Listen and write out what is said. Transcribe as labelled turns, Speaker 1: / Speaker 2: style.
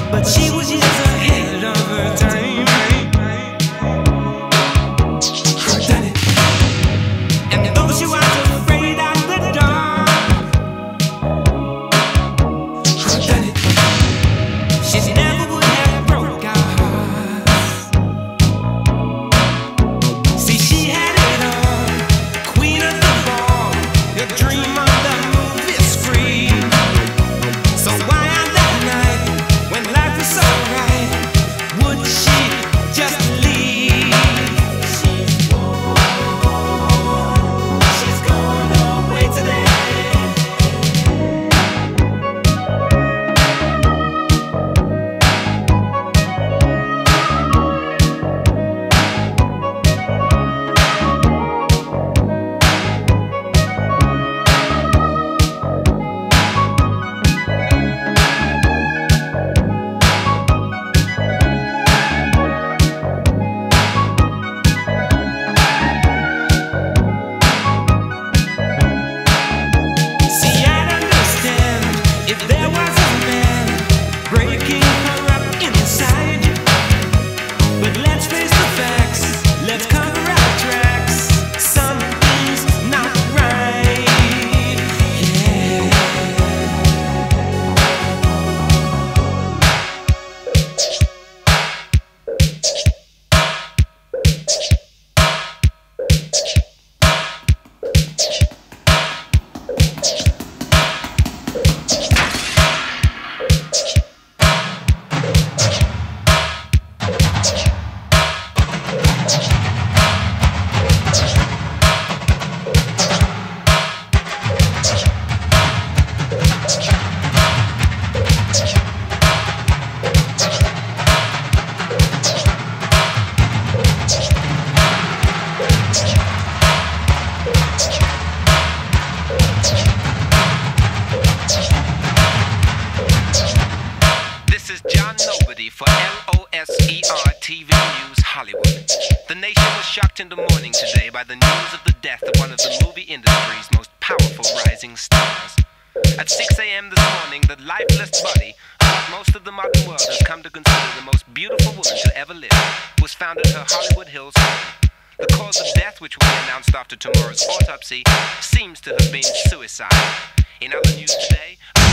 Speaker 1: but she was years ahead of her time. And though she was afraid of the dark, she never would have broke our hearts. See, she had it all, queen of the ball, your dream of the movie screen. So why on that night, when life was so right, would she just leave? She's gone away today. See, I'd understand if there was a man breaking her up inside. But let's face the facts, let's cover our tracks. Something's not right. Yeah.
Speaker 2: This is John Nobody for LOSER TV News Hollywood. The nation was shocked in the morning today by the news of the death of one of the movie industry's most powerful rising stars. At 6 a.m. this morning, the lifeless body of what most of the modern world has come to consider the most beautiful woman to ever live was found at her Hollywood Hills home. The cause of death, which will be announced after tomorrow's autopsy, seems to have been suicide. In other news today,